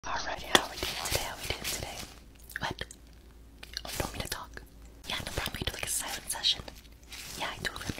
Alrighty, how are we doing today? How are we doing today? What? Oh, you want me to talk? Yeah, no problem. We do like a silent session. Yeah, I totally